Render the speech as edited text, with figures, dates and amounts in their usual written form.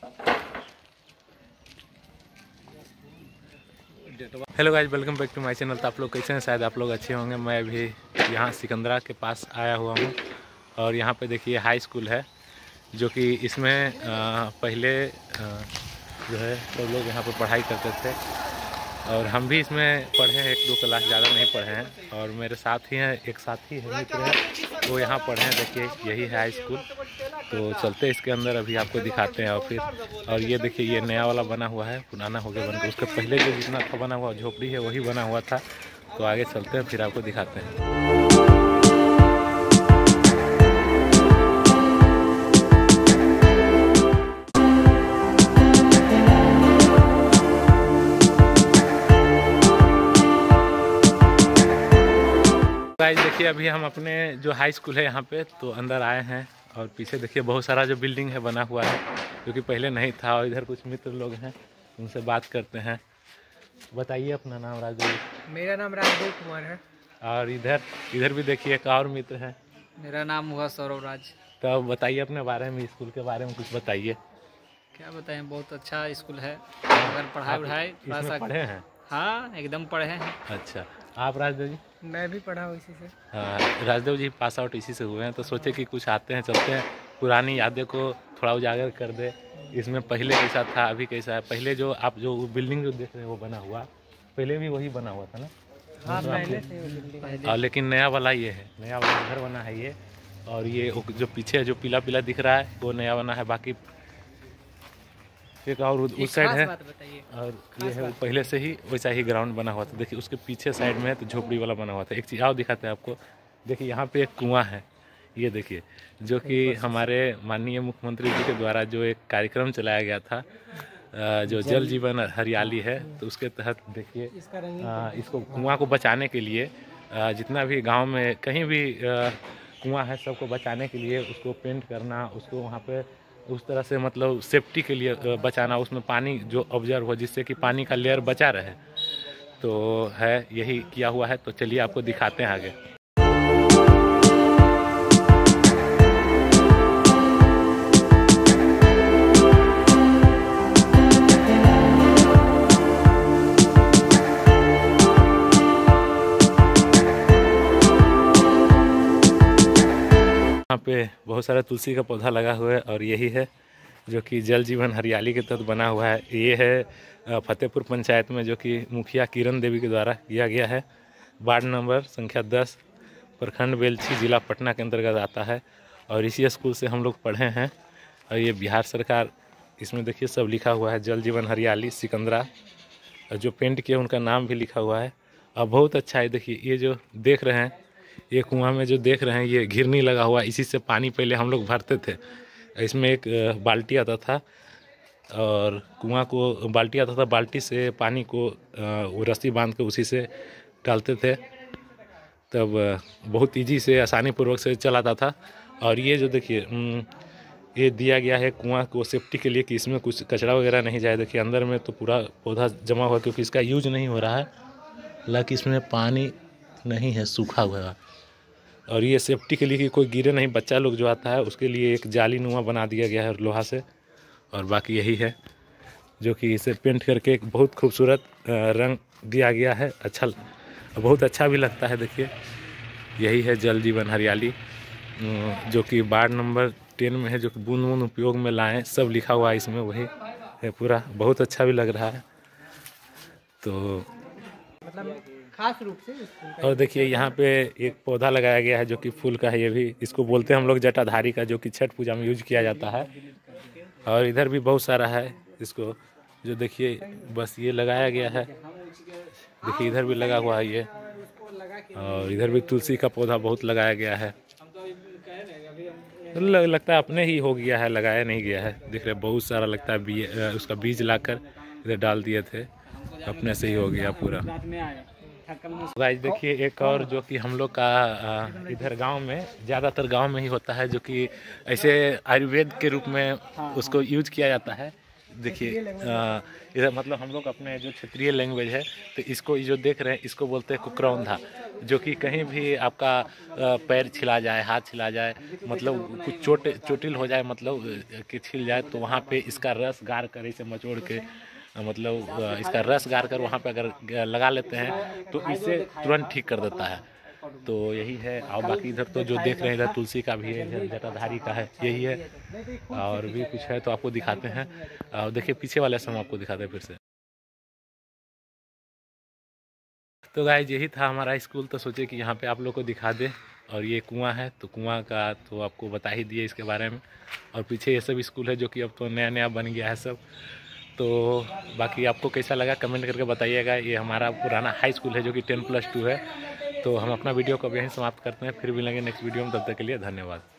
Hello guys, welcome back to my channel. तो आप लोग कैसे हैं? शायद आप लोग अच्छे होंगे। मैं अभी यहाँ सिकंदरा के पास आया हुआ हूँ और यहाँ पे देखिए हाई स्कूल है, जो कि इसमें पहले जो है सब लोग यहाँ पर पढ़ाई करते थे और हम भी इसमें पढ़े हैं, 1-2 क्लास, ज़्यादा नहीं पढ़े हैं। और मेरे साथ ही हैं, एक साथी है, मित्र है, वो यहाँ पढ़े हैं। देखिए यही है हाई स्कूल। तो चलते इसके अंदर, अभी आपको दिखाते हैं। और ये देखिए, ये नया वाला बना हुआ है, पुराना हो गया बनकर। उसके पहले जो जितना था बना हुआ झोपड़ी है वही बना हुआ था। तो आगे चलते हैं, फिर आपको दिखाते हैं। गाइस देखिए, अभी हम अपने जो हाई स्कूल है यहाँ पे तो अंदर आए हैं और पीछे देखिए बहुत सारा जो बिल्डिंग है बना हुआ है, जो कि पहले नहीं था। और इधर कुछ मित्र लोग हैं, उनसे बात करते हैं। बताइए अपना नाम। राजदेव। मेरा नाम राजदेव कुमार है। और इधर भी देखिए एक और मित्र है। मेरा नाम हुआ सौरभ राज। तो अब बताइए अपने बारे में, स्कूल के बारे में कुछ बताइए। क्या बताएं, बहुत अच्छा स्कूल है। अगर पढ़ाई थोड़ा सा पढ़े हैं? हाँ, एकदम पढ़े हैं। अच्छा, आप राजदेव जी? मैं भी पढ़ा हूँ इसी से। हाँ, राजदेव जी पास आउट इसी से हुए हैं। तो सोचे कि कुछ आते हैं, चलते हैं, पुरानी यादें को थोड़ा उजागर कर दे। इसमें पहले कैसा था, अभी कैसा है। पहले जो आप जो बिल्डिंग जो देख रहे हैं वो बना हुआ, पहले भी वही बना हुआ था ना? हाँ, पहले। और लेकिन नया वाला ये है, नया वाला घर बना है ये। और ये जो पीछे जो पीला पीला दिख रहा है वो नया बना है। बाकी एक और उस साइड है, और ये है पहले से ही वैसा ही ग्राउंड बना हुआ था। देखिए उसके पीछे साइड में तो झोपड़ी वाला बना हुआ था। एक चीज़ और दिखाते हैं आपको। देखिए यहाँ पे एक कुआं है, ये देखिए, जो कि हमारे माननीय मुख्यमंत्री जी के द्वारा जो एक कार्यक्रम चलाया गया था, जो जल जीवन हरियाली है, तो उसके तहत देखिए इसको कुआं को बचाने के लिए जितना भी गांव में कहीं भी कुआं है, सबको बचाने के लिए उसको पेंट करना, उसको वहाँ पे उस तरह से मतलब सेफ्टी के लिए बचाना, उसमें पानी जो ऑब्जर्व हो, जिससे कि पानी का लेयर बचा रहे। तो है यही किया हुआ है। तो चलिए आपको दिखाते हैं आगे। यहाँ पे बहुत सारा तुलसी का पौधा लगा हुआ है और यही है जो कि जल जीवन हरियाली के तहत बना हुआ है। ये है फतेहपुर पंचायत में, जो कि मुखिया किरण देवी के द्वारा किया गया है। वार्ड नंबर संख्या 10, प्रखंड बेलछी, जिला पटना के अंतर्गत आता है। और इसी स्कूल से हम लोग पढ़े हैं। और ये बिहार सरकार, इसमें देखिए सब लिखा हुआ है, जल जीवन हरियाली सिकंदरा। और जो पेंट किया उनका नाम भी लिखा हुआ है। और बहुत अच्छा है। देखिए ये जो देख रहे हैं, ये कुआं में जो देख रहे हैं, ये घिरनी लगा हुआ, इसी से पानी पहले हम लोग भरते थे। इसमें एक बाल्टी आता था और कुआं को बाल्टी आता था, बाल्टी से पानी को वो रस्सी बांध के उसी से डालते थे। तब बहुत ईजी से, आसानी पूर्वक से चलाता था। और ये जो देखिए ये दिया गया है कुआं को सेफ्टी के लिए, कि इसमें कुछ कचरा वगैरह नहीं जाए। देखिए अंदर में तो पूरा पौधा जमा हुआ, क्योंकि इसका यूज नहीं हो रहा है, हालांकि इसमें पानी नहीं है, सूखा हुआ है। और ये सेफ्टी के लिए कि कोई गिरे नहीं, बच्चा लोग जो आता है उसके लिए एक जाली नुमा बना दिया गया है लोहा से। और बाकी यही है, जो कि इसे पेंट करके एक बहुत खूबसूरत रंग दिया गया है। अच्छा, बहुत अच्छा भी लगता है। देखिए यही है जल जीवन हरियाली, जो कि वार्ड नंबर 10 में है, जो कि बूंद बूंद उपयोग में लाएं, सब लिखा हुआ है इसमें, वही है पूरा। बहुत अच्छा भी लग रहा है। तो मतलब खास रूप से। और देखिए यहाँ पे एक पौधा लगाया गया है, जो कि फूल का है। ये भी, इसको बोलते हैं हम लोग जटाधारी का, जो कि छठ पूजा में यूज किया जाता है। और इधर भी बहुत सारा है इसको, जो देखिए बस ये लगाया गया है। देखिए इधर भी लगा हुआ है ये। और इधर भी तुलसी का पौधा बहुत लगाया गया है। लगता है अपने ही हो गया है, लगाया नहीं गया है। देख रहे बहुत सारा, लगता है उसका बीज लाकर इधर डाल दिए थे, अपने से ही हो गया पूरा। गाइस देखिए एक और, जो कि हम लोग का इधर गांव में, ज़्यादातर गांव में ही होता है, जो कि ऐसे आयुर्वेद के रूप में उसको यूज किया जाता है। देखिए इधर मतलब हम लोग अपने जो क्षेत्रीय लैंग्वेज है, तो इसको जो देख रहे हैं इसको बोलते हैं कुकरौंधा, जो कि कहीं भी आपका पैर छिला जाए, हाथ छिला जाए, मतलब कुछ चोटिल हो जाए, मतलब कि छिल जाए, तो वहाँ पे इसका रस गार कर इसे मचोड़ के मतलब इसका रस गार कर वहाँ पे अगर लगा लेते हैं तो इसे तुरंत ठीक कर देता है। तो यही है। और बाकी इधर तो जो देख रहे हैं इधर तुलसी का भी है, इधर जटाधारी का है, यही है। और भी कुछ है तो आपको दिखाते हैं। और देखिए पीछे वाले से हम आपको दिखाते हैं फिर से। तो गाइस यही था हमारा स्कूल, तो सोचे कि यहाँ पे आप लोग को दिखा दे। और ये कुआं है, तो कुआं का तो आपको बता ही दिए इसके बारे में। और पीछे ये सब स्कूल है जो कि अब तो नया नया बन गया है सब। तो बाकी आपको कैसा लगा कमेंट करके बताइएगा। ये हमारा पुराना हाई स्कूल है जो कि 10+2 है। तो हम अपना वीडियो को अब यहीं समाप्त करते हैं, फिर मिलेंगे नेक्स्ट वीडियो में, तब तक के लिए धन्यवाद।